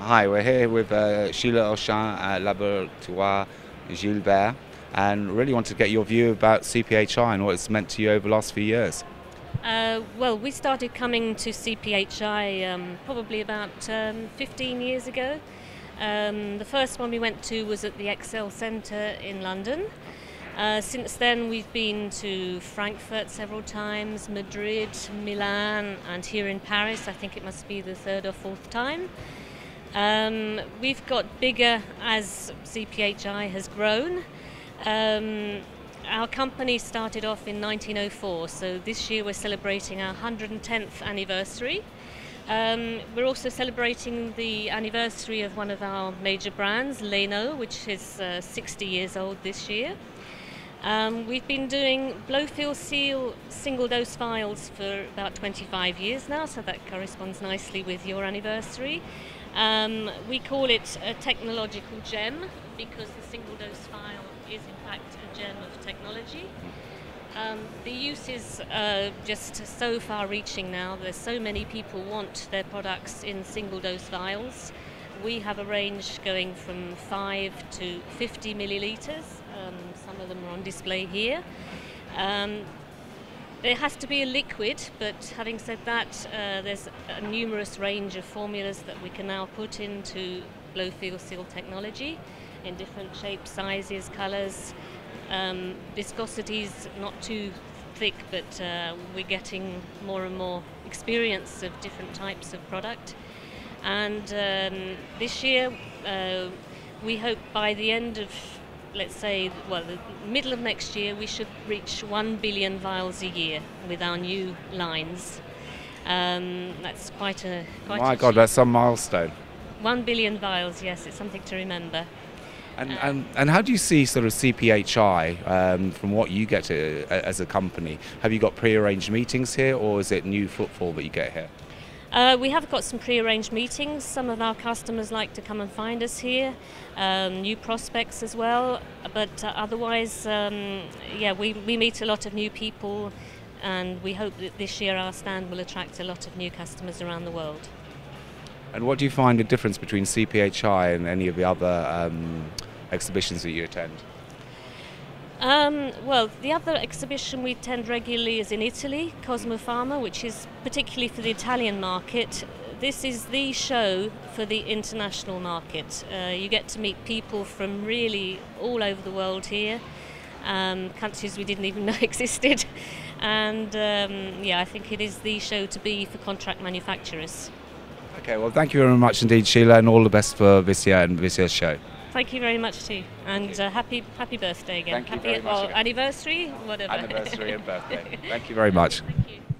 Hi, we're here with Sheila Auchan at Laboratoire Gilbert, and really want to get your view about CPHI and what it's meant to you over the last few years. Well, we started coming to CPHI probably about 15 years ago. The first one we went to was at the Excel Centre in London. Since then we've been to Frankfurt several times, Madrid, Milan, and here in Paris. I think it must be the third or fourth time. We've got bigger as CPHI has grown. Our company started off in 1904, so this year we're celebrating our 110th anniversary. We're also celebrating the anniversary of one of our major brands, Leno, which is 60 years old this year. We've been doing blow-fill-seal single-dose vials for about 25 years now, so that corresponds nicely with your anniversary. We call it a technological gem because the single-dose vial is in fact a gem of technology. The use is just so far-reaching now. There's so many people want their products in single-dose vials. We have a range going from 5 to 50 millilitres. Some of them are on display here. There has to be a liquid, but having said that, there's a numerous range of formulas that we can now put into blow-fill-seal technology in different shapes, sizes, colours. Viscosity's not too thick, but we're getting more and more experience of different types of product. And this year, we hope by the end of, let's say, well, the middle of next year, we should reach 1 billion vials a year with our new lines. That's quite a My God, that's some milestone. 1 billion vials, yes, it's something to remember. And how do you see sort of CPHI from what you get to, as a company? Have you got pre-arranged meetings here, or is it new footfall that you get here? We have got some pre-arranged meetings. Some of our customers like to come and find us here, new prospects as well, but otherwise, yeah, we meet a lot of new people, and we hope that this year our stand will attract a lot of new customers around the world. And what do you find the difference between CPHI and any of the other exhibitions that you attend? Well, the other exhibition we attend regularly is in Italy, Cosmopharma, which is particularly for the Italian market. This is the show for the international market. You get to meet people from really all over the world here, countries we didn't even know existed. And yeah, I think it is the show to be for contract manufacturers. Okay, well, thank you very much indeed, Sheila, and all the best for this year and this year's show. Thank you very much too, and happy birthday again. Thank you very much again. Anniversary, whatever. Anniversary and birthday. Thank you very much. Thank you.